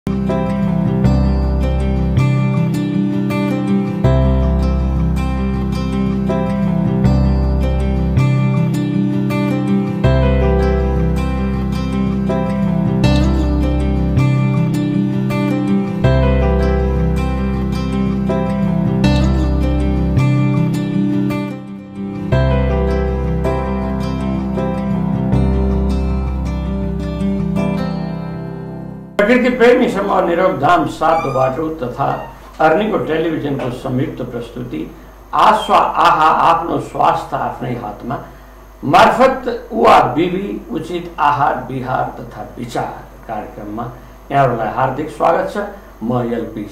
प्रकृति प्रेमी समूह निरोगधाम 7 बाटो तथा अर्निको टेलिभिजनको संयुक्त प्रस्तुति आस्वा आहा आफ्नो स्वास्थ्य आफ्नै हातमा मार्फत उवा बिबी उचित आहार विहार तथा विचार कार्यक्रममा यहाँहरूलाई हार्दिक स्वागत छ। म एलपी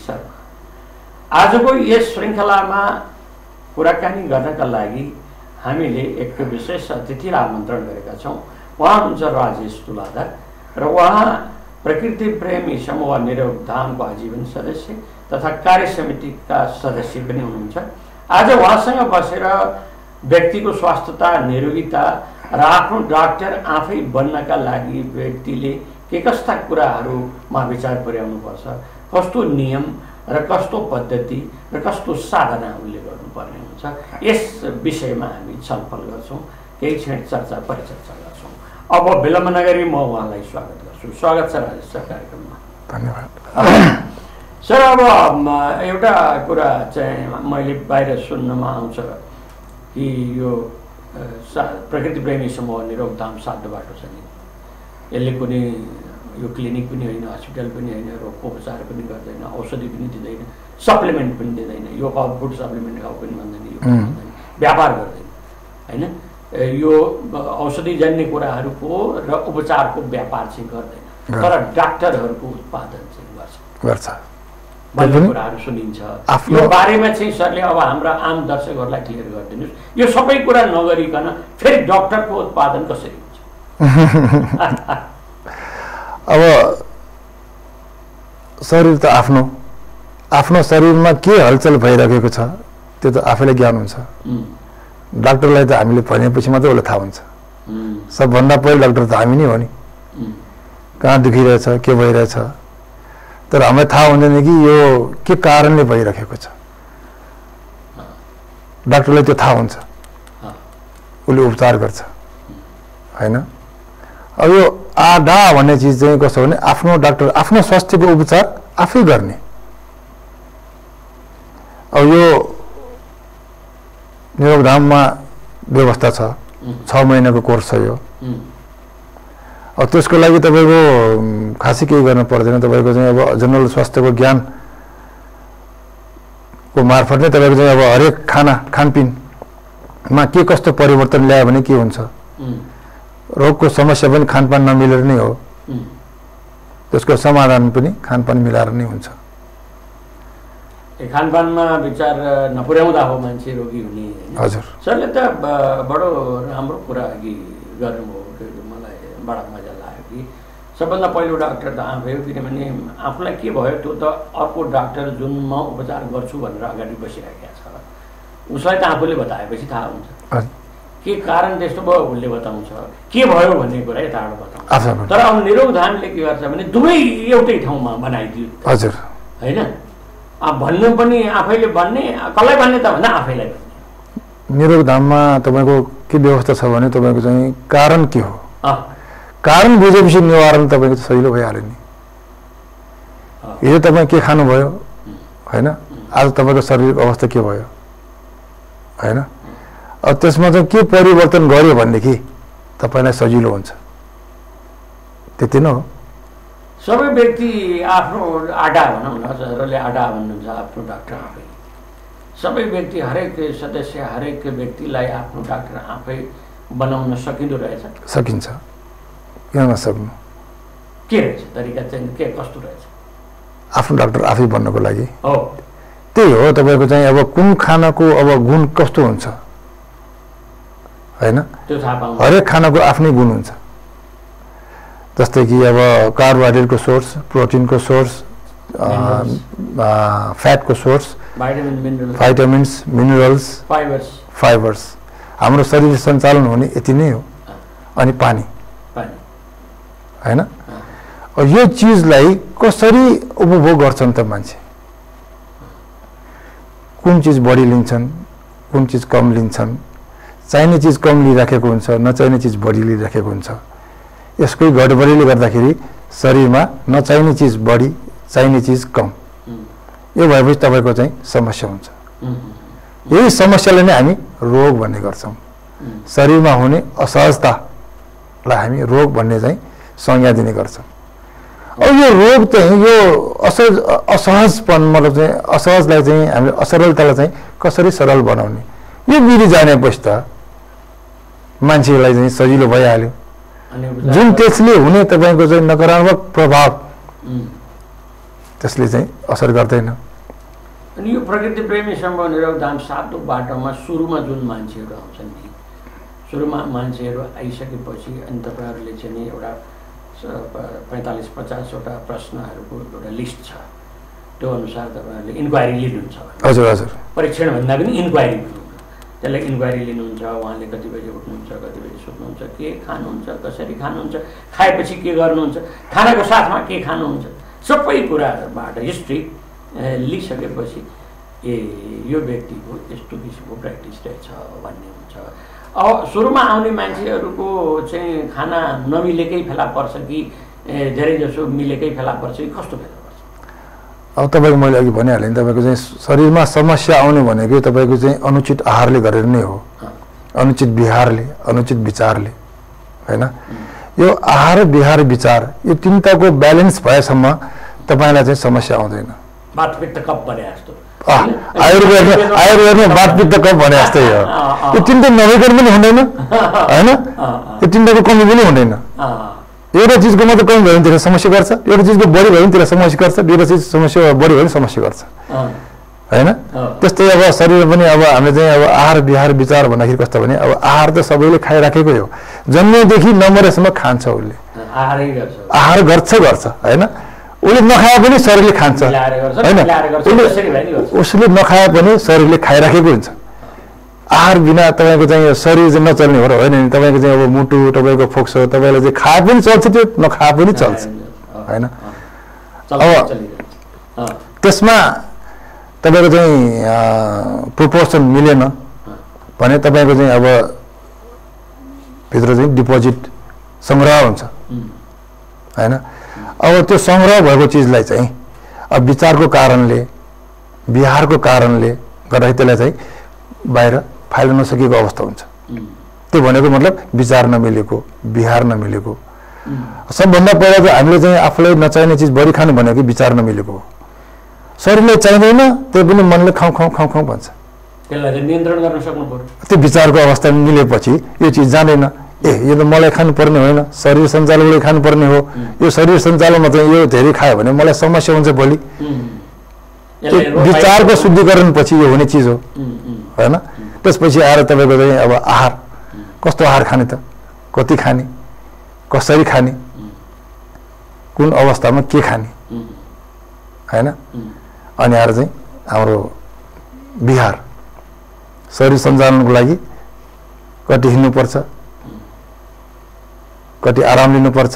शर्मा। आजको यस श्रृङ्खलामा कुराकानी गर्नका लागि हामीले एक विशेष अतिथिलाई आमन्त्रण गरेका छौँ। उहाँ हुनुहुन्छ राजेश तुलाधर र उहाँ प्रकृति प्रेमी समूह निरोगधामको आजीवन सदस्य तथा कार्य समितिका सदस्य पनि हुनुहुन्छ। आज उहाँसँग बसेर व्यक्तिको स्वास्थ्यता निरोगिता र आफ्नो डाक्टर आफै बन्नका लागि व्यक्तिले के कस्ता कुराहरूमा विचार पुर्याउनुपर्छ, कस्तो नियम र कस्तो पद्धति र कस्तो साधना उसले गर्नुपर्ने हुन्छ, यस विषयमा हामी छलफल गर्छौँ। केही क्षण चर्चा परिचर्चा गर्छौँ। अब विलम्ब नगरी म उहाँलाई स्वागत गर्छु। स्वागत छ राजेश सर कार्यक्रममा। धन्यवाद सर। अब एउटा कुरा चाहिँ मैले बाहिर सुन्नमा आउँछ कि यो प्रकृति प्रेमी समूह निरोगधाम 7 बाटो छ नि, यसले कुनै यो क्लिनिक पनि होइन, हस्पिटल पनि होइन, रोगको उपचार पनि गर्दैन, औषधि पनि दिँदैन, सप्लिमेन्ट पनि दिँदैन, यो खाऊ फुड सप्लिमेन्ट खाऊ पनि भन्दैन, यो भन्दैन, व्यापार गर्दैन होइन, यो औषधिजन्य कुराहरूको र उपचारको व्यापार चाहिँ गर्दैन, तर डाक्टरहरूको उत्पादन चाहिँ गर्छ भन्ने कुराहरू सुनिन्छ। यो बारेमा चाहिँ सरले अब हाम्रा आम दर्शकहरूलाई क्लियर गरिदिनुहोस्। यो सबै कुरा नगरिकन फेरि डाक्टरको उत्पादन कसरी हुन्छ? अब शरीर त आफ्नो शरीरमा के हलचल भइरहेको छ त्यो त आफैलाई ज्ञान हुन्छ। डाक्टरलाई त हामीले भनेपछि मात्रै उसलाई थाहा हुन्छ। सबभन्दा पहिलो डाक्टर त हामी नै हो नि। कहाँ दुखिरहेछ, के भइरहेछ, तर हामीलाई थाहा हुँदैन कि यो के कारणले भइरहेको छ। डाक्टरलाई त्यो थाहा हुन्छ, उसले उपचार गर्छ होइन। अब यो आधा भन्ने चिज चाहिँ कस्तो भने आफ्नो डाक्टर आफ्नो स्वास्थ्यको उपचार आफै गर्ने। अब यो निरोगधाममा व्यवस्था छ, 6 महिनाको कोर्स छ यो। अब त्यसको लागि तपाईँको खासै केही गर्नु पर्दैन। तपाईँको चाहिँ अब जनरल स्वास्थ्यको ज्ञानको मार्फत नै तपाईँको चाहिँ अब हरेक खानपिनमा के कस्तो परिवर्तन ल्यायो भने के हुन्छ, रोगको समस्या पनि खानपान नमिलेर नै हो, त्यसको समाधान पनि खानपान मिलाएर नै हुन्छ। खानपानमा विचार नपुर्याउँदा हो मान्छे रोगी हुने। हजुर सरले त बडो राम्रो कुरा अघि गर्नुभयो, मलाई बडा मजा लाग्यो कि सबभन्दा पहिलो डाक्टर त आफै हो, किनभने आफूलाई के भयो त्यो त अर्को डाक्टर जुन म उपचार गर्छु भनेर अगाडि बसिरहेको छ उसलाई त आफूले बताएपछि थाहा हुन्छ के कारण त्यस्तो भयो, उसले बताउँछ के भयो भन्ने कुरा यताबाट बताउँछ। तर अब निरोगधामले के गर्छ भने दुवै एउटै ठाउँमा बनाइदियो। हजुर होइन, भन्नु पनि आफैले भन्ने, कसलाई भन्ने त भन्दा आफैलाई भन्ने। निरोगधाममा तपाईँको के व्यवस्था छ भने तपाईँको चाहिँ कारण के हो, कारण बुझेपछि निवारण तपाईँको सजिलो भइहाल्यो नि। हिजो तपाईँ के खानुभयो होइन, आज तपाईँको शारीरिक अवस्था के भयो होइन, अब त्यसमा चाहिँ के परिवर्तन गर्यो भनेदेखि तपाईँलाई सजिलो हुन्छ। त्यति नै हो। सबै व्यक्ति आफ्नो आडा भनौँ न, सरले आडा भन्नुहुन्छ आफ्नो डाक्टर आफै। सबै व्यक्ति हरेक सदस्य हरेक व्यक्तिलाई आफ्नो डाक्टर आफै बनाउन सकिँदो रहेछ? सकिन्छ, किन नसक्नु। के रहेछ तरिका चाहिँ, के कस्तो रहेछ? आफ्नो डाक्टर आफै बन्नको लागि हो त्यही हो। तपाईँको चाहिँ अब कुन खानाको अब गुण कस्तो हुन्छ होइन, त्यो थाहा पाउनु। हरेक खानाको आफ्नै गुण हुन्छ। जस्तै कि अब कार्बोहाइड्रेटको सोर्स, प्रोटिनको सोर्स, फ्याटको सोर्स, भाइटामिन्स, मिनरल्स, फाइबर्स। हाम्रो शरीर सञ्चालन हुने यति नै हो। अनि पानी होइन। यो चिजलाई कसरी उपभोग गर्छन् त मान्छे, कुन चिज बढी लिन्छन्, कुन चिज कम लिन्छन्, चाहिने चिज कम लिइराखेको हुन्छ, नचाहिने चिज बढी लिइराखेको हुन्छ। यसकै गडबडीले गर्दाखेरि शरीरमा नचाहिने चिज बढी, चाहिने चिज कम, यो भएपछि तपाईँको चाहिँ समस्या हुन्छ। यही समस्याले नै हामी रोग भन्ने गर्छौँ। शरीरमा हुने असहजतालाई हामी रोग भन्ने चाहिँ संज्ञा दिने गर्छौँ। अब यो रोग चाहिँ यो असहजपन मतलब चाहिँ असहजलाई चाहिँ हामीले असरलतालाई चाहिँ कसरी सरल बनाउने, यो विधि जानेपछि त मान्छेलाई चाहिँ सजिलो भइहाल्यो। जुन त्यसले हुने तपाईँको चाहिँ नकारात्मक प्रभाव त्यसले चाहिँ असर गर्दैन। अनि यो प्रकृति प्रेमी सम्भव निरोगधाम सातो बाटोमा सुरुमा जुन मान्छेहरू आउँछन् नि, सुरुमा मान्छेहरू आइसकेपछि अनि तपाईँहरूले चाहिँ नि एउटा 45-50वटा प्रश्नहरूको एउटा लिस्ट छ, त्यो अनुसार तपाईँहरूले इन्क्वायरी लिनुहुन्छ। हजुर हजुर, परीक्षण भन्दा पनि इन्क्वायरी भन्नु, त्यसलाई इन्क्वायरी लिनुहुन्छ। उहाँले कति बजी उठ्नुहुन्छ, कति बजी सुत्नुहुन्छ, के खानुहुन्छ, कसरी खानुहुन्छ, खाएपछि के गर्नुहुन्छ, खानाको साथमा के खानुहुन्छ, सबै कुराहरूबाट हिस्ट्री लिइसकेपछि ए यो व्यक्तिको यस्तो किसिमको प्र्याक्टिस रहेछ भन्ने हुन्छ। अब सुरुमा आउने मान्छेहरूको चाहिँ खाना नमिलेकै फेला पर्छ कि धेरै जसो मिलेकै फेला पर्छ कि कस्तो फेला पर्छ? अब तपाईँको मैले अघि भनिहालेँ नि, तपाईँको चाहिँ शरीरमा समस्या आउने भनेको तपाईँको चाहिँ अनुचित आहारले गरेर नै हो, अनुचित विहारले, अनुचित विचारले, होइन? यो आहार, विहार, विचार यो तिनटाको ब्यालेन्स भएसम्म तपाईँलाई चाहिँ समस्या आउँदैन। वातपित्त कप भने जस्तो आयुर्वेदमा वातपित्त कप भने जस्तै हो। यो तिनटा नभइकन पनि हुँदैन, होइन? यो तिनटाको कमी पनि हुँदैन। एउटा चिजको मात्रै कमी भयो भने त्यसलाई समस्या गर्छ, एउटा चिजको बढी भयो भने त्यसलाई समस्या गर्छ, एउटा चिज समस्या बढी भयो भने समस्या गर्छ, होइन? त्यस्तै अब शरीरमा पनि अब हामीले चाहिँ अब आहार, विहार, विचार भन्दाखेरि कस्तो भने अब आहार त सबैले खाइराखेकै हो, जन्मेदेखि नमरेसम्म खान्छ उसले, आहार गर्छ, होइन? उसले नखाए पनि शरीरले खान्छ, होइन? उसले नखाए पनि शरीरले खाइराखेको हुन्छ। आहार बिना तपाईँको चाहिँ शरीर चाहिँ नचल्ने हो र होइन नि? तपाईँको चाहिँ अब मुटु, तपाईँको फोक्सो, तपाईँलाई चाहिँ खाए पनि चल्छ, त्यो नखाए पनि चल्छ, होइन? अब त्यसमा तपाईँको चाहिँ प्रोपोर्सन मिलेन भने तपाईँको चाहिँ अब भित्र चाहिँ डिपोजिट सङ्ग्रह हुन्छ, होइन? अब त्यो सङ्ग्रह भएको चिजलाई चाहिँ अब विचारको कारणले, विहारको कारणले गर्दाखेरि त्यसलाई चाहिँ बाहिर फाल्न नसकेको अवस्था हुन्छ। त्यो भनेको मतलब विचार नमिलेको, विहार नमिलेको। सबभन्दा पहिला चाहिँ हामीले चाहिँ आफूलाई नचाहिने चिज बढी खानु भनेको विचार नमिलेको हो। शरीरले चाहिँदैन, त्यो पनि मनले खाउँ खाउँ खाउँ खाउँ भन्छ, त्यसलाई नियन्त्रण गर्न सक्नु पर्यो। त्यो विचारको अवस्था मिलेपछि यो चिज जाँदैन, ए यो त मलाई खानुपर्ने होइन, शरीर सञ्चालनले खानुपर्ने हो, यो शरीर सञ्चालनमा चाहिँ यो धेरै खायो भने मलाई समस्या हुन्छ भोलि। विचारको शुद्धिकरण पछि यो हुने चिज हो, होइन? त्यसपछि आएर तपाईँको चाहिँ अब आहार, कस्तो आहार खाने त, कति खाने, कसरी खाने, कुन अवस्थामा के खाने, होइन? अनि आएर चाहिँ हाम्रो विहार, शरीर सञ्चालनको लागि कति हिँड्नुपर्छ, कति आराम लिनुपर्छ।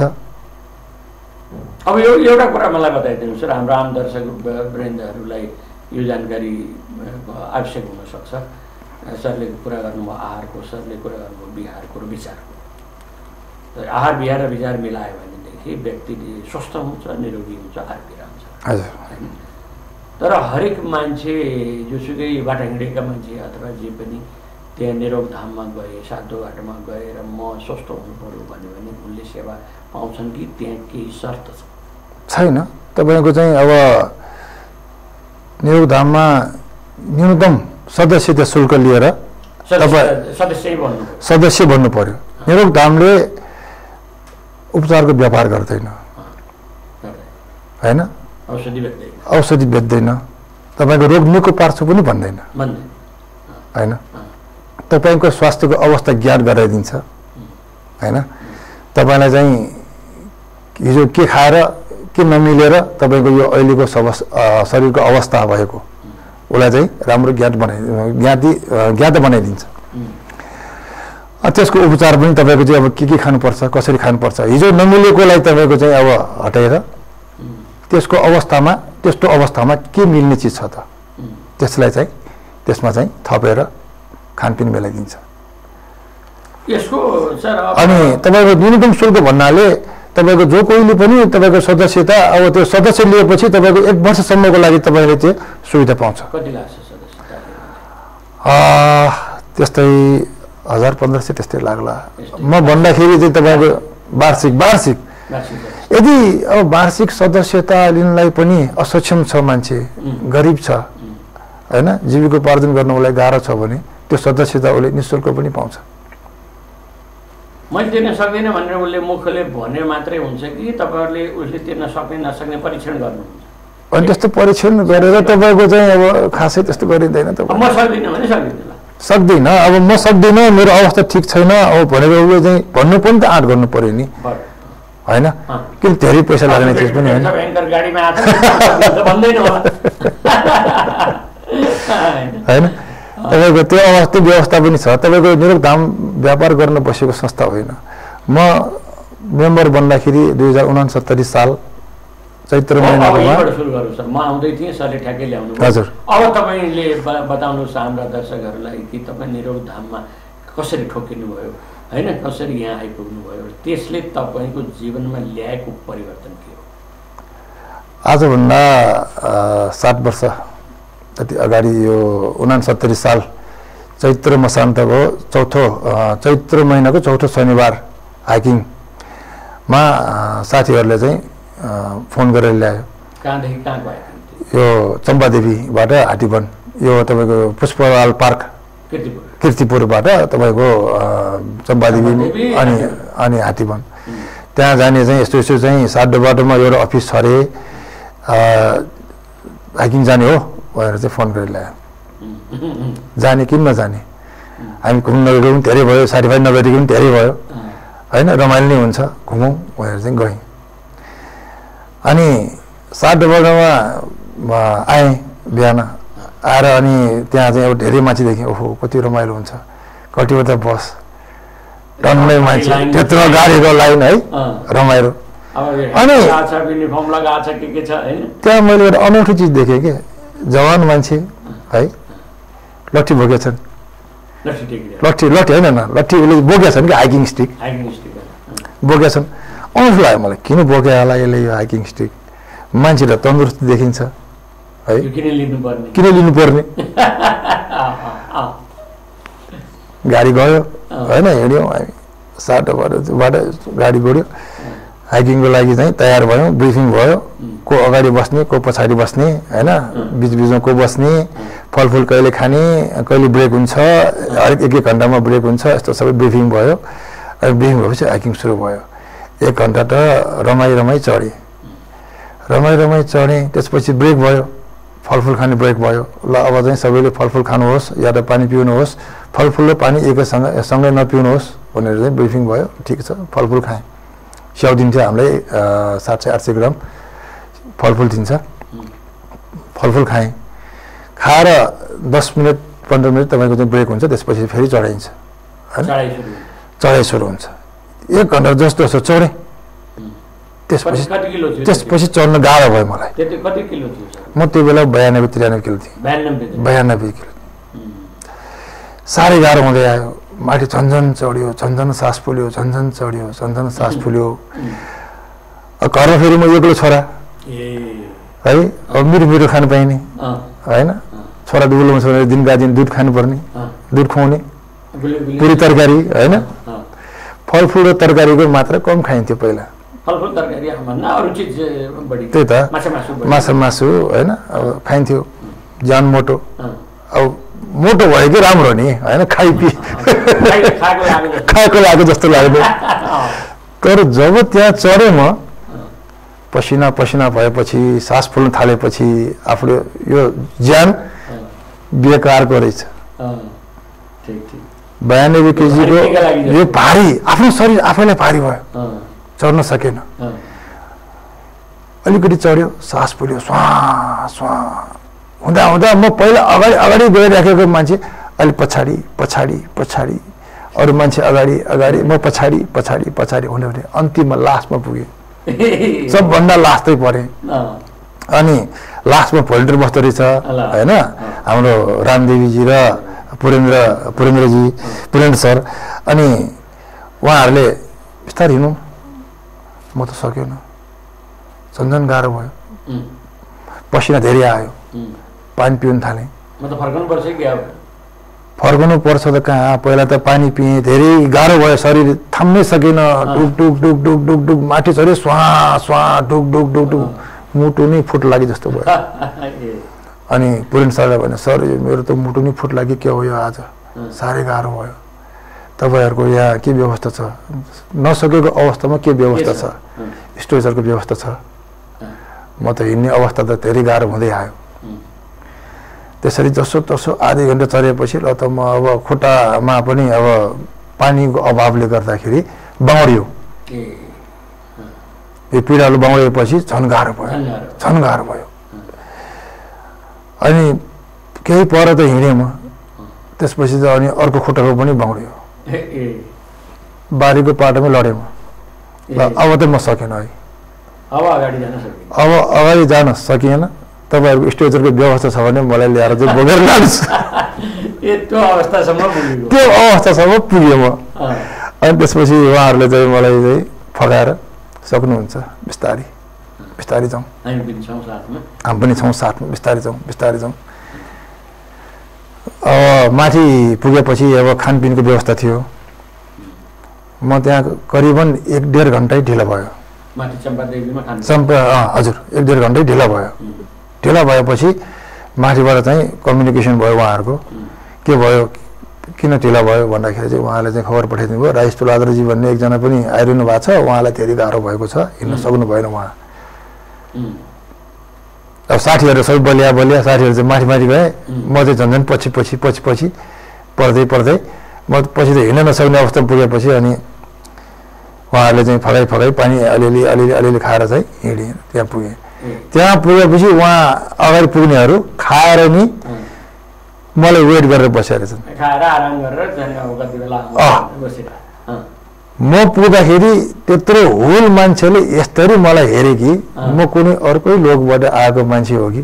अब यो एउटा कुरा मलाई बताइदिनु सर, हाम्रो आम दर्शक वृन्दहरूलाई यो जानकारी आवश्यक हुनसक्छ। सरले कुरा गर्नुभयो आहारको, सरले कुरा गर्नुभयो विहारको र विचारको। आहार, विहार र विचार मिलायो भनेदेखि व्यक्ति स्वस्थ हुन्छ, निरोगी हुन्छ, आरोग्य हुन्छ, होइन? तर हरेक मान्छे जोसुकै बाटा हिँडेका मान्छे अथवा जे पनि त्यहाँ निरोगधाममा गए, सातो बाटोमा गएर म स्वस्थ हुनु पर्यो भन्यो भने उनले सेवा पाउँछन् कि त्यहाँ केही शर्त छैन? तपाईँको चाहिँ अब निरोगधाममा न्यूनतम सदस्यता शुल्क लिएर सदस्य बन्नु पर्यो। निरोगधामले उपचारको व्यापार गर्दैन, होइन? औषधि बेच्दैन, तपाईँको रोग निको पार्छु पनि भन्दैन, होइन? तपाईँको स्वास्थ्यको अवस्था ज्ञात गराइदिन्छ, होइन? तपाईँलाई चाहिँ हिजो के खाएर के नमिलेर तपाईँको यो अहिलेको शरीरको अवस्था भएको उसलाई चाहिँ राम्रो ज्ञात बनाइदिन्छ। त्यसको उपचार पनि तपाईँको चाहिँ अब के खानुपर्छ, कसरी खानुपर्छ, हिजो नमिलेकोलाई तपाईँको चाहिँ अब हटाएर त्यसको अवस्थामा त्यस्तो अवस्थामा के मिल्ने चिज छ त त्यसलाई चाहिँ त्यसमा चाहिँ थपेर खानपिन मिलाइदिन्छ। यसको सर अनि तपाईँको न्यूनतम शुल्क भन्नाले तपाईँको जो कोहीले पनि तपाईँको सदस्यता अब त्यो सदस्य लिएपछि तपाईँको 1 वर्षसम्मको लागि तपाईँले त्यो सुविधा पाउँछ। कति लाग्छ सदस्यता? त्यस्तै 1000-1500 त्यस्तै लाग्ला। म भन्दाखेरि चाहिँ तपाईँको वार्षिक यदि अब वार्षिक सदस्यता लिनलाई पनि असक्षम छ, मान्छे गरिब छ हैन, जीविकोपार्जन गर्नलाई गाह्रो छ भने त्यो सदस्यता उसले निःशुल्क पनि पाउँछ। मैले तिर्न सक्दिनँ भनेर उसले मुखले भने मात्रै हुन्छ कि तपाईँहरूले उसले तिर्न सक्ने नसक्ने परीक्षण गर्नुहुन्छ? अनि त्यस्तो परीक्षण गरेर तपाईँको चाहिँ अब खासै त्यस्तो गरिँदैन। म सक्दिनँ भने सक्दिनँ, अब म सक्दिनँ, मेरो अवस्था ठिक छैन अब भनेर उसले चाहिँ भन्नु पनि त आँट गर्नु पर्यो नि होइन, किन धेरै पैसा लाग्ने चिज पनि होइन। होइन तपाईँको त्यो अवस्था व्यवस्था पनि छ। तपाईँको निरोगधाम व्यापार गर्न बसेको संस्था होइन। म मेम्बर बन्दाखेरि 2069 साल चैत्र महिनामा सुरु गरौँ सर। म आउँदै थिएँ, सरले ठ्याक्कै ल्याउनु। हजुर, अब तपाईँले बताउनुहोस् हाम्रा दर्शकहरूलाई कि तपाईँ निरोगधाममा कसरी ठोकिनु भयो होइन, कसरी यहाँ आइपुग्नु भयो, त्यसले तपाईँको जीवनमा ल्याएको परिवर्तन के हो? आजभन्दा 7 वर्ष जति अगाडि यो 69 साल चैत्र मसान्तको चैत्र महिनाको चौथो शनिबार हाइकिङमा साथीहरूले चाहिँ फोन गरेर ल्यायो। कहाँदेखि कहाँ गयो? यो चम्पादेवीबाट हाटीवन, यो तपाईँको पुष्पलाल पार्क किर्तिपुरबाट तपाईँको चम्पादेवी अनि हाटीवन त्यहाँ जाने चाहिँ यस्तो यस्तो चाहिँ साड्डो बाटोमा एउटा अफिस छ अरे, हाइकिङ जाने हो भनेर चाहिँ फोन गरेर ल्यायो। जाने कि नजाने, हामी घुम्न गएको पनि धेरै भयो, साथीभाइ नभएदेखि पनि धेरै भयो होइन, रमाइलो नै हुन्छ, घुमौँ भनेर चाहिँ गएँ। अनि साड्डो बाटोमा आएँ बिहान आएर अनि त्यहाँ चाहिँ अब धेरै मान्छे देखेँ। ओहो कति रमाइलो हुन्छ, कतिवटा बस टन्नै मान्छे, त्यत्रो गाडीको लाइन है, रमाइलो। अनि त्यहाँ मैले एउटा अनौठो चिज देखेँ कि जवान मान्छे है लट्ठी बोकेछन्, लट्ठी होइन न, लट्ठी उसले बोकेछन् कि हाइकिङ स्टिक बोकेछन्। अनौठो लाग्यो मलाई, किन बोके होला यसले यो हाइकिङ स्टिक, मान्छे त तन्दुरुस्त देखिन्छ है, किन लिनुपर्ने। गाडी गयो होइन, हिँड्यौँ हामी, साटोबाट गाडी गड्यो, हाइकिङको लागि चाहिँ तयार भयौँ, ब्रिफिङ भयो, को अगाडि बस्ने को पछाडि बस्ने होइन, बिचबिचमा को बस्ने, फलफुल कहिले खाने, कहिले ब्रेक हुन्छ, हरेक 1-1 घन्टामा ब्रेक हुन्छ, यस्तो सबै ब्रिफिङ भयो। अनि ब्रिफिङ भएपछि हाइकिङ सुरु भयो। 1 घन्टा त रमाई चढेँ, त्यसपछि ब्रेक भयो, फलफुल खाने ब्रेक भयो। ल अब चाहिँ सबैले फलफुल खानुहोस् या त पानी पिउनुहोस्, फलफुल र पानी सँगै नपिउनुहोस् भनेर चाहिँ ब्रिफिङ भयो। ठिक छ, फलफुल खाएँ, स्याउ दिन्थ्यो हामीलाई 700-800 ग्राम फलफुल दिन्छ, फलफुल खाएँ। खाएर 10 मिनट 15 मिनट तपाईँको चाहिँ ब्रेक हुन्छ, त्यसपछि फेरि चढाइन्छ होइन, चढाइ सुरु हुन्छ। 1 घन्टा जस्तो चढेँ, त्यसपछि चढ्न गाह्रो भयो मलाई। म त्यो बेला 92-93 किलो थिएँ, 92 किलो, साह्रै गाह्रो हुँदै आयो। माथि झन्झन चढ्यो, झन्झन सास फुल्यो, झन्झन चढ्यो, झन्झन सास फुल्यो। घरमा फेरि म एक्लो छोरा है, अब मिठो खानु पाइने होइन, छोरा दुबुलो छ भने दिनका दिन दुध खानुपर्ने, दुध खुवाउने, पुरी तरकारी होइन, फलफुल र तरकारीको मात्रा कम खाइन्थ्यो पहिला। त्यही त मासु होइन, अब खाइन्थ्यो, ज्यान मोटो। अब मोटो भयो कि राम्रो नि होइन, खाएको लाग्यो जस्तो लाग्यो। तर जब त्यहाँ चढेँ म, पसिना भएपछि, सास फुल्न थालेपछि आफूले यो ज्यान बेकारको रहेछ। 92 केजीको यो भारी, आफ्नो शरीर आफैलाई भारी भयो, चढ्न सकेन। अलिकति चढ्यो, सास फुल्यो, स्वाहा हुँदा म पहिला अगाडि गइराखेको मान्छे अहिले पछाडि अरू मान्छे अगाडि अगाडि म पछाडि पछाडि पछाडि हुने हुने अन्तिममा लास्टमा पुगेँ सबभन्दा लास्टै परेँ अनि लास्टमा भोल्टियर बस्दो रहेछ होइन हाम्रो रामदेवीजी र पुरेन्द्र सर अनि उहाँहरूले बिस्तारै हिँड्नु म त सकेन झन्झन गाह्रो भयो पसिना धेरै आयो पानी पिउन थालेँ फर्कनु पर्छ त कहाँ पहिला त पानी पिएँ धेरै गाह्रो भयो शरीर थाम्नै सकेन डुक डुक डुक डुक डुक डुक माथि चढ्यो स्वा स्वा डुक डुक डुक डुक मुटु नै फुट लाग्यो जस्तो भयो अनि पुरेन्द्र सरलाई भने सर मेरो त मुटु नै फुट लाग्यो के हो यो आज साह्रै गाह्रो भयो तपाईँहरूको यहाँ के व्यवस्था छ नसकेको अवस्थामा के व्यवस्था छ स्टोरेजरको व्यवस्था छ म त हिँड्ने अवस्था त धेरै गाह्रो हुँदै आयो त्यसरी जसो तसो आधी घन्टा चढेपछि ल त म अब खुट्टामा पनि अब पानीको अभावले गर्दाखेरि बाउडियो यो पिँडालु बाउडिएपछि झन् गाह्रो भयो अनि केही पर त हिँडेँ म त्यसपछि त अनि अर्को खुट्टाको पनि बाउडियो बारीको पाटोमै लडेँ म ल अब त म सकेन है अब अगाडि जान सकिएन तपाईँहरूको स्टोरेजरको व्यवस्था छ भने मलाई ल्याएर चाहिँ बोकेर लानुहोस् त्यो अवस्थासम्म पुग्यो म अनि त्यसपछि उहाँहरूले चाहिँ मलाई चाहिँ फकाएर सक्नुहुन्छ बिस्तारै बिस्तारै जाउँ हामी पनि छौँ साथमा बिस्तारै जाउँ अब माथि पुगेपछि अब खानपिनको व्यवस्था थियो म त्यहाँ करिबन 1.5 घन्टै ढिलो भयो हजुर 1.5 घन्टै ढिलो भयो ढिला भएपछि माथिबाट चाहिँ कम्युनिकेसन भयो उहाँहरूको के भयो किन ढिला भयो भन्दाखेरि चाहिँ उहाँले चाहिँ खबर पठाइदिनु भयो राजेश तुलाधरजी भन्ने एकजना पनि आइरहनु भएको छ उहाँलाई धेरै गाह्रो भएको छ हिँड्न सक्नु भएन उहाँ अब साथीहरू सबै बलिया साथीहरू चाहिँ माथि गए म चाहिँ झन्झन पछि पढ्दै म पछि त हिँड्न नसक्ने अवस्थामा पुगेपछि अनि उहाँहरूले चाहिँ फगाई पानी अलिअलि खाएर चाहिँ हिँडेँ त्यहाँ पुगेँ त्यहाँ पुगेपछि उहाँ अगाडि पुग्नेहरू खाएर नि मलाई वेट गरेर बसेर छन् म पुग्दाखेरि त्यत्रो हुल मान्छेले यस्तरी मलाई हेरे कि म कुनै अर्कै लोकबाट आएको मान्छे हो कि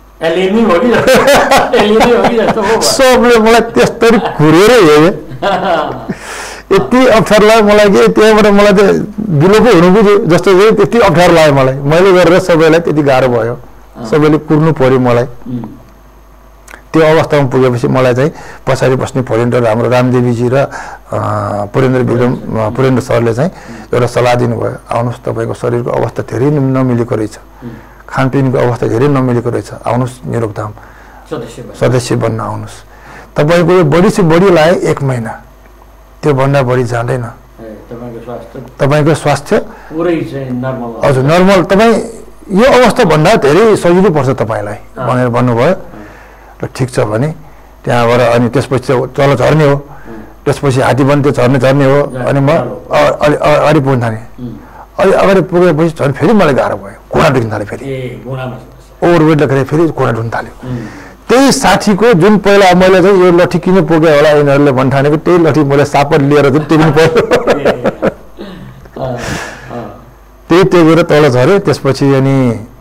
सबले मलाई त्यस्तरी घुरेर हेरे यति अप्ठ्यारो लाग्यो मलाई कि त्यहाँबाट मलाई त बिलोको हुनु बुझ्यो जस्तो चाहिँ त्यति अप्ठ्यारो लाग्यो मलाई मैले गरेर सबैलाई त्यति गाह्रो भयो सबैले कुर्नु पर्यो मलाई त्यो अवस्थामा पुगेपछि मलाई चाहिँ पछाडि बस्ने भोलिन्टियर हाम्रो रामदेवीजी र पुरेन्द्र सरले चाहिँ एउटा सल्लाह दिनुभयो आउनुहोस् तपाईँको शरीरको अवस्था धेरै नमिलेको रहेछ खानपिनको अवस्था धेरै नमिलेको रहेछ आउनुहोस् निरोगधाम सदस्य बन्न आउनुहोस् तपाईँको यो बढी से बढी लाग्यो 1 महिना त्योभन्दा बढी जाँदैन तपाईँको स्वास्थ्य हजुर नर्मल तपाईँ यो अवस्था भन्दा धेरै सजिलो पर्छ तपाईँलाई भनेर भन्नुभयो र ठिक छ भने त्यहाँबाट अनि त्यसपछि तल झर्ने हो त्यसपछि हात्ती पनि त्यो झर्ने हो अनि म अगाडि पुग्न थालेँ अलि अगाडि पुगेपछि झन् फेरि मलाई गाह्रो भयो घुँडा दुख्न थाल्यो फेरि ओभरवेट लेखेर फेरि घुँडा दुख्न थाल्यो त्यही साथीको जुन पहिला मैले चाहिँ यो लट्ठी किन पुग्यो होला यिनीहरूले भन्ठानेको त्यही लट्ठी मैले सापर लिएर चाहिँ टेक्नु पर्यो त्यही टेकेर तल झऱ्यो त्यसपछि अनि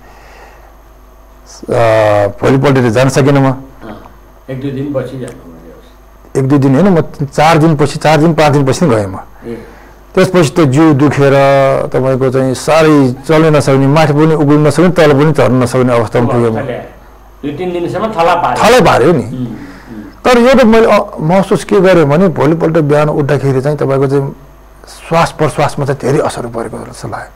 भोलिपल्ट जान सकेन म 1-2 दिन पछि 1-2 दिन होइन म 4 दिन 5 दिन पछि गएँ म त्यसपछि त जिउ दुखेर तपाईँको चाहिँ साह्रै चल्न नसक्ने माथि पनि उक्लिन नसक्ने तल पनि झर्न नसक्ने अवस्थामा पुगेँ म 2-3 दिनसम्म थला पार्यो नि तर यो त मैले महसुस के गरेँ भने भोलिपल्ट बिहान उठ्दाखेरि चाहिँ तपाईँको चाहिँ श्वास प्रश्वासमा चाहिँ धेरै असर परेको जस्तो लाग्यो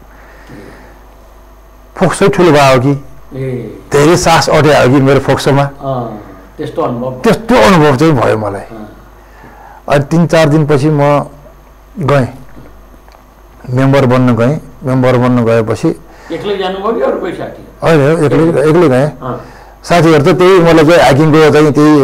फोक्सै ठुलो भयो कि धेरै सास अड्यायो कि मेरो फोक्सोमा त्यस्तो अनुभव चाहिँ भयो मलाई अनि 3-4 दिनपछि म गएँ मेम्बर बन्न गएपछि एक्लै जानुभयो कि अरू कोही साथी होइन एक्लै गएँ साथीहरू त त्यही मलाई चाहिँ हाइकिङको चाहिँ त्यही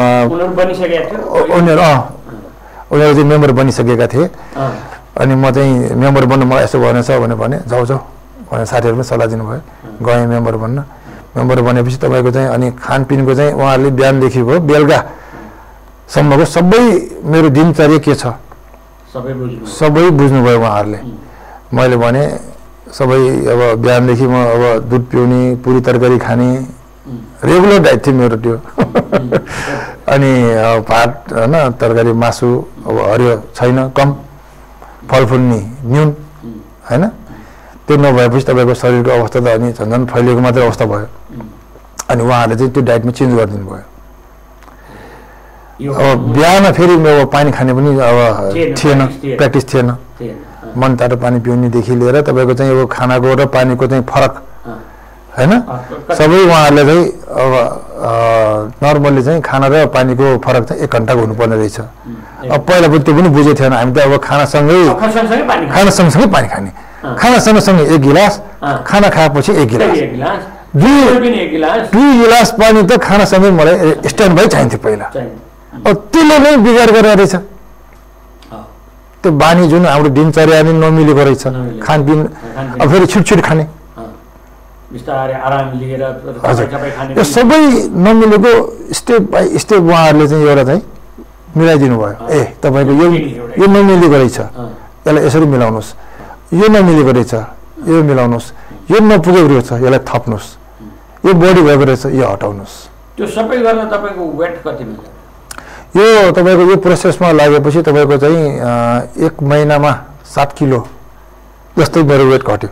उनीहरू चाहिँ मेम्बर बनिसकेका थिए अनि म चाहिँ मेम्बर बन्न मलाई यसो भनेछ भने जाऊ भनेर साथीहरू पनि सल्लाह दिनुभयो गएँ मेम्बर बनेपछि तपाईँको चाहिँ अनि खानपिनको चाहिँ उहाँहरूले बिहानदेखिको बेलुकासम्मको सबै मेरो दिनचर्या के छ सबै बुझ्नुभयो उहाँहरूले। मैले भने सबै अब बिहानदेखि म अब दुध पिउने, पुरी तरकारी खाने रेगुलर डाइट थियो मेरो त्यो। अनि भात होइन, तरकारी, मासु अब हरियो छैन, कम, फलफुल नि न्यून होइन। त्यो नभएपछि तपाईँको शरीरको अवस्था त अनि झन् फैलिएको मात्रै अवस्था भयो। अनि उहाँहरूले चाहिँ त्यो डाइटमा चेन्ज गरिदिनु भयो। अब बिहान फेरि अब पानी खाने पनि अब थिएन, प्र्याक्टिस थिएन। मन तातो पानी पिउनेदेखि लिएर तपाईँको चाहिँ अब खानाको र पानीको चाहिँ फरक होइन, सबै उहाँहरूले चाहिँ अब नर्मल्ली चाहिँ खाना र पानीको फरक चाहिँ 1 घन्टाको हुनुपर्ने रहेछ। अब पहिला पनि त्यो पनि बुझेको थिएन। हामी त अब खाना सँगसँगै पानी खाने, खाना सँगसँगै 1 गिलास, खाना खाएपछि 1 गिलास, 2 गिलास पानी त खानासँगै मलाई स्ट्यान्ड बाई चाहिन्थ्यो पहिला। अब त्यसले नै बिगार गरेर रहेछ। त्यो बानी जुन हाम्रो दिनचर्या नै नमिलेको रहेछ, खानपिन अब फेरि छिटछिट खाने, यो सबै नमिलेको स्टेप बाई स्टेप उहाँहरूले चाहिँ एउटा चाहिँ मिलाइदिनु भयो। तपाईँको यो नमिलेको रहेछ, यसलाई यसरी मिलाउनुहोस्, यो नमिलेको रहेछ, यो मिलाउनुहोस्, यो नपुगेको रहेछ, यसलाई थप्नुहोस्, यो बढी भएको रहेछ, यो हटाउनुहोस्। त्यो सबै गर्न तपाईँको वेट कति मिल्छ? यो तपाईँको यो प्रोसेसमा लागेपछि तपाईँको चाहिँ 1 महिनामा 7 किलो जस्तै मेरो वेट घट्यो।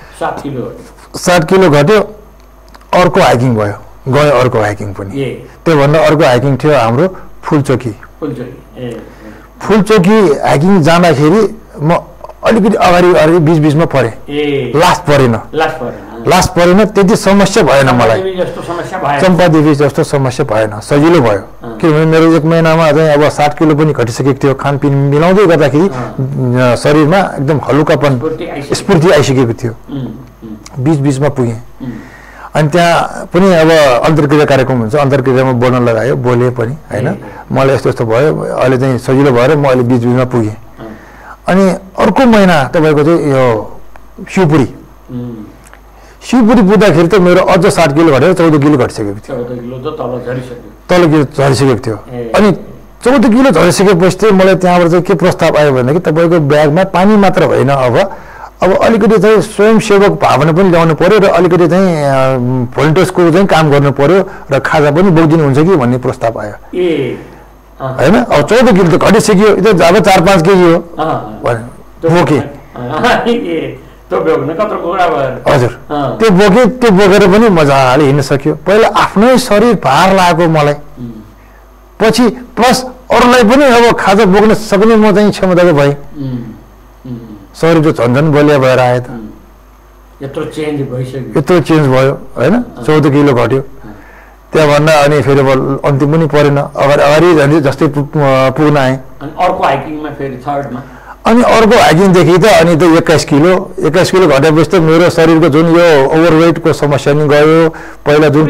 7 किलो घट्यो। अर्को हाइकिङ भयो, गयो अर्को हाइकिङ पनि। त्योभन्दा अर्को हाइकिङ थियो हाम्रो फुलचोकी। फुलचोकी हाइकिङ जाँदाखेरि म अलिकति अगाडि बिचमा परेँ, लास्ट परेन, त्यति समस्या भएन मलाई, चम्पादेवी जस्तो समस्या भएन, सजिलो भयो। किनभने मेरो 1 महिनामा चाहिँ अब 7 किलो पनि घटिसकेको थियो। खानपिन मिलाउँदै गर्दाखेरि शरीरमा एकदम हलुकापन, स्फूर्ति आइसकेको थियो। बिचमा पुगेँ। अनि त्यहाँ पनि अब अन्तर्क्रिया कार्यक्रम हुन्छ, अन्तर्क्रियामा बोल्न लगायो, बोलेँ पनि होइन। मलाई यस्तो भयो, अहिले चाहिँ सजिलो भएर म अहिले बिचमा पुगेँ। अनि अर्को महिना तपाईँको चाहिँ यो शिवपुरी पुग्दाखेरि त मेरो अझ 7 किलो घटेर 14 किलो घटिसकेको थियो। तल झरिसकेको थियो। अनि 14 किलो झरिसकेपछि चाहिँ मलाई त्यहाँबाट चाहिँ के प्रस्ताव आयो भनेदेखि तपाईँको ब्यागमा पानी मात्र होइन, अब अलिकति चाहिँ स्वयंसेवक भावना पनि ल्याउनु पर्यो र अलिकति चाहिँ भोलिन्टियर्सको चाहिँ काम गर्नु पर्यो र खाजा पनि बोकिदिनु हुन्छ कि भन्ने प्रस्ताव आयो होइन। अब 14 किलो त घटिसक्यो, यो त अब 4-5 केजी हो बोकेँ। हजुर, त्यो बोकेर पनि मजाले हिँड्न सक्यो। पहिला आफ्नै शरीर भार लागेको मलाई, पछि प्लस अरूलाई पनि अब खाजा बोक्न सक्ने म चाहिँ क्षमताको भएँ। शरीर त झन्झन बलिया भएर आयो त, यत्रो चेन्ज भयो होइन। 14 किलो घट्यो। त्यहाँभन्दा अनि फेरि अन्तिम पनि परेन, अगाडि जस्तै पुग्न आएँ। अनि अर्को हाइकिङदेखि त अनि त 21 किलो घटेपछि त मेरो शरीरको जुन यो ओभरवेटको समस्या नि गयो। पहिला जुन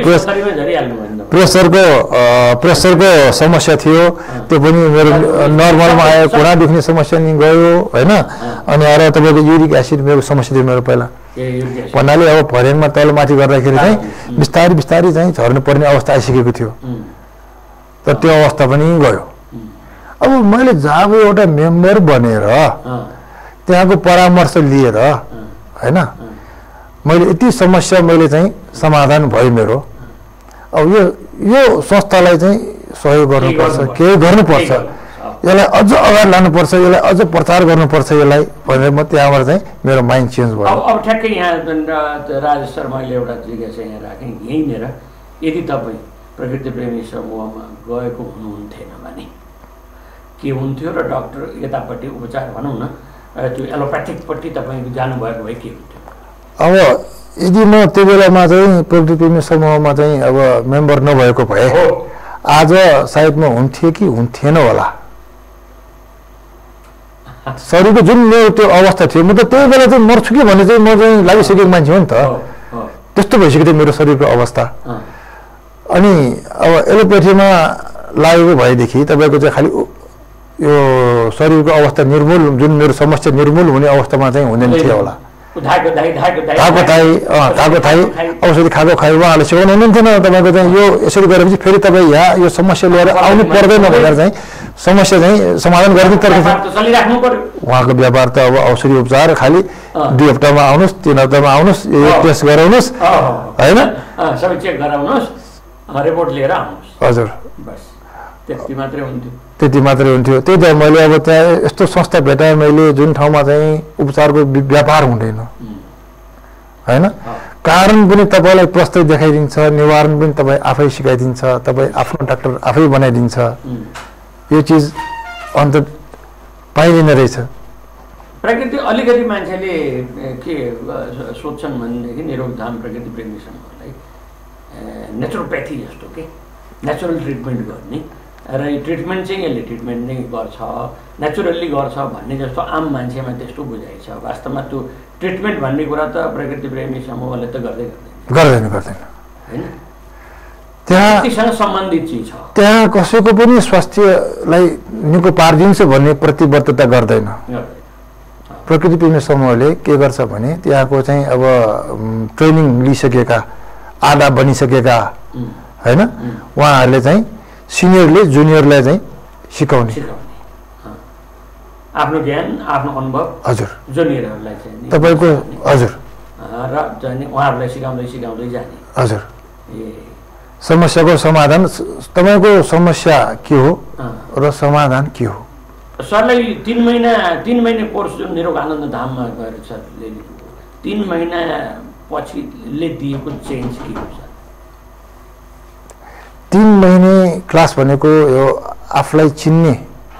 प्रेसरको समस्या थियो त्यो पनि मेरो नर्मलमा आयो, घुँडा दुख्ने समस्या नि गयो होइन। अनि अरू तपाईँको युरिक एसिड मेरो समस्या थियो मेरो पहिला, भन्नाले अब भर्याङमा तलमाथि गर्दाखेरि चाहिँ बिस्तारै चाहिँ झर्नुपर्ने अवस्था आइसकेको थियो। तर त्यो अवस्था पनि गयो। अब मैले जब एउटा मेम्बर बनेर त्यहाँको परामर्श लिएर होइन, मैले यति समस्या मैले चाहिँ समाधान भयो मेरो। अब यो संस्थालाई चाहिँ सहयोग गर्नुपर्छ, केही गर्नुपर्छ, यसलाई अझ अगाडि लानुपर्छ, यसलाई अझ प्रचार गर्नुपर्छ यसलाई भनेर म त्यहाँबाट चाहिँ मेरो माइन्ड चेन्ज भयो। अब ठ्याक्कै यहाँ राजेश सर, मैले एउटा जिज्ञासा यहाँ राखेँ यहीँनिर, यदि तपाईँ प्रकृति प्रेमी समूहमा गएको हुनुहुन्थेन भने के हुन्थ्यो र डक्टर यतापट्टि उपचार भनौँ न त्यो एलोप्याथिकपट्टि तपाईँ जानुभएको भए के हुन्थ्यो? अब यदि म त्यो बेलामा चाहिँ प्रकृति प्रेमी समूहमा चाहिँ अब मेम्बर नभएको भए आज सायद म हुन्थेँ कि हुन्थेन होला। शरीरको जुन मेरो त्यो अवस्था थियो, म त त्यही बेला चाहिँ मर्छु कि भन्ने चाहिँ म चाहिँ लागिसकेको मान्छे हो नि त। त्यस्तो भइसक्यो थियो मेरो शरीरको अवस्था। अनि अब एलोप्याथीमा लागेको भएदेखि तपाईँको चाहिँ खालि यो शरीरको अवस्था निर्मूल, जुन मेरो समस्या निर्मूल हुने अवस्थामा चाहिँ हुँदैन थियो होला। खाएको थाई औषधि खाएको खायो, उहाँहरूले सिकाउनु हुनुहुन्थेन तपाईँको चाहिँ यो यसरी गरेपछि फेरि तपाईँ यहाँ यो समस्या लिएर आउनु पर्दैन भनेर चाहिँ समस्या चाहिँ समाधान गर्ने तर्फ चलिराख्नु पर्यो। उहाँको व्यापार त अब औषधि उपचार खालि 2 हप्तामा आउनुहोस् 3 हप्तामा आउनुहोस् टेस्ट गराउनुहोस् होइन सबै चेक गराउनुहोस् रिपोर्ट लिएर आउनुहोस् हजुर बस त्यति मात्रै हुन्थ्यो। त्यति मात्रै हुन्थ्यो। त्यही त मैले अब त्यहाँ यस्तो संस्था भेटाएँ मैले जुन ठाउँमा चाहिँ उपचारको व्यापार हुँदैन होइन कारण पनि तपाईँलाई प्रस्तुत देखाइदिन्छ निवारण पनि तपाईँ आफै सिकाइदिन्छ तपाईँ आफ्नो डाक्टर आफै बनाइदिन्छ यो चिज अन्त पाइँदैन रहेछ। प्रकृति अलिकति मान्छेले के सोध्छन् भनेदेखि निरोगधाम प्रकृति प्रेमी समूहलाई नेचुरोप्याथी जस्तो के नेचुरल ट्रिटमेन्ट गर्ने र यो ट्रिटमेन्ट चाहिँ यसले ट्रिटमेन्ट नै गर्छ नेचुरल्ली गर्छ भन्ने जस्तो आम मान्छेमा त्यस्तो बुझाइ छ। वास्तवमा त्यो ट्रिटमेन्ट भन्ने कुरा त प्रकृति प्रेमी समूहले त गर्दैन होइन त्यहाँसँग सम्बन्धित चिज छ। त्यहाँ कसैको पनि स्वास्थ्यलाई निको पारिदिन्छ भन्ने प्रतिबद्धता गर्दैन। प्रकृति प्रेमी समूहले के गर्छ भने त्यहाँको चाहिँ अब ट्रेनिङ लिइसकेका आधा बनिसकेका होइन उहाँहरूले चाहिँ सिनियरले जुनियरलाई चाहिँ सिकाउने आफ्नो ज्ञान आफ्नो अनुभव हजुर जुनियरहरूलाई चाहिँ तपाईँको हजुर र उहाँहरूलाई सिकाउँदै जाने हजुर समस्याको समाधान तपाईँको समस्या के हो र समाधान के हो। सरलाई 3 महिना कोर्स जुन निरोग आनन्द धाममा गएर सरले 3 महिना पछिले दिएको चेन्ज के हो सर? 3 महिने क्लास भनेको यो आफूलाई चिन्ने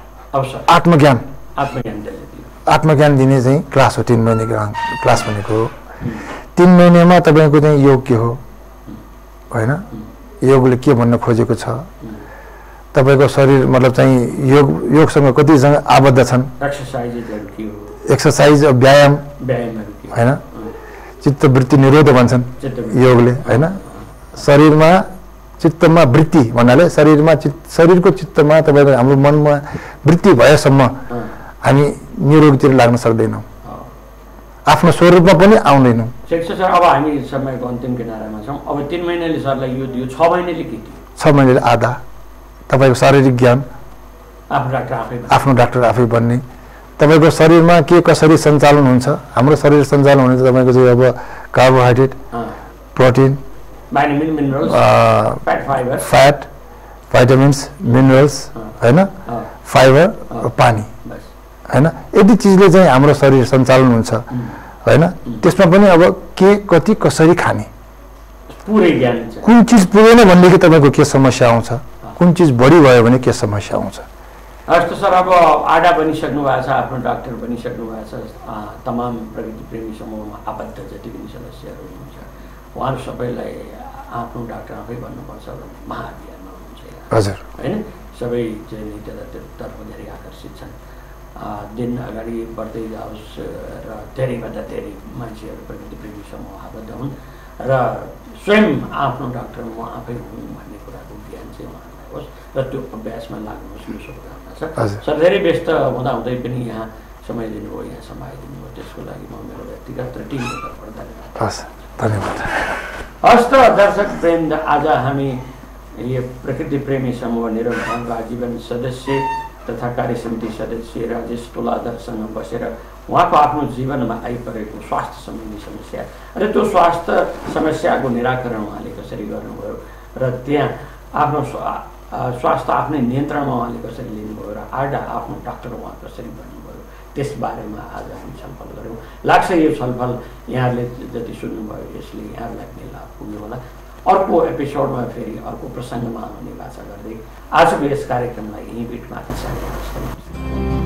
आत्मज्ञान दिने चाहिँ क्लास हो। 3 महिने क्लास भनेको 3 महिनामा तपाईँको चाहिँ योग के हो होइन योगले के भन्न खोजेको छ तपाईँको शरीर मतलब चाहिँ योगसँग कतिसँग आबद्ध छन् एक्सर्साइज व्यायाम होइन चित्तवृत्ति निरोध भन्छन् योगले होइन शरीरमा चित्तमा वृत्ति भन्नाले शरीरको चित्तमा तपाईँको हाम्रो मनमा वृत्ति भएसम्म हामी निरोगतिर लाग्न सक्दैनौँ आफ्नो स्वरूपमा पनि आउँदैनौँ। सर अब हामी समयको अन्तिम किनारामा छौँ। अब 3 महिनाले सरलाई यो दियो 6 महिनाले के दियो? 6 महिनाले आधा तपाईँको शारीरिक ज्ञान आफ्नो डाक्टर आफै बन्ने तपाईँको शरीरमा के कसरी सञ्चालन हुन्छ हाम्रो शरीर सञ्चालन हुने तपाईँको चाहिँ अब carbohydrate protein fat vitamins minerals होइन फाइबर पानी होइन यति चिजले चाहिँ हाम्रो शरीर सञ्चालन हुन्छ होइन। त्यसमा पनि अब के कति कसरी खाने कुन चिज पुगेन भनेदेखि तपाईँको के समस्या आउँछ कुन चिज बढी भयो भने के समस्या आउँछ। हस् सर अब आडा बनिसक्नु भएको छ आफ्नो डाक्टर बनिसक्नु भएको छ तमाम प्रकृति प्रेमी समूहमा आबद्ध जति पनि सदस्यहरू हुनुहुन्छ उहाँहरू सबैलाई आफ्नो डाक्टर आफै भन्नुपर्छ भन्ने महाअभियानमा हुनुहुन्छ हजुर होइन सबै चाहिँ तर्फ धेरै आकर्षित छन्। दिन अगाडि बढ्दै जाओस् र धेरैभन्दा धेरै मान्छेहरू प्रकृति प्रेमी समूह आबद्ध हुन् र स्वयं आफ्नो डाक्टर म आफै हुँ भन्ने कुराको ज्ञान चाहिँ उहाँहरूलाई होस् र त्यो अभ्यासमा लाग्नुहोस् यो शुभकामना छ। सर धेरै व्यस्त हुँदाहुँदै पनि यहाँ समय दिनुभयो यहाँ समय दिनुभयो त्यसको लागि म मेरो व्यक्तिगत र टिमको तर्फबाट धन्यवाद। हस् त दर्शक वृन्द आज हामी यो प्रकृति प्रेमी समूह निरोग धामका आजीवन सदस्य तथा कार्यसमिति सदस्य राजेश तोलाधरसँग बसेर उहाँको आफ्नो जीवनमा आइपरेको स्वास्थ्य सम्बन्धी समस्या र त्यो स्वास्थ्य समस्याको निराकरण उहाँले कसरी गर्नुभयो र त्यहाँ आफ्नो स्वास्थ्य आफ्नै नियन्त्रणमा उहाँले कसरी लिनुभयो र आडा आफ्नो डाक्टर उहाँ कसरी बन्नुभयो त्यसबारेमा आज हामी छलफल गऱ्यौँ। लाग्छ यो छलफल यहाँहरूले जति सुन्नुभयो यसले यहाँहरूलाई पनि लाभ पुग्यो होला। अर्को एपिसोडमा फेरि अर्को प्रसङ्गमा आउने बाचा गर्दै आजको यस कार्यक्रमलाई यहीँ बिटमा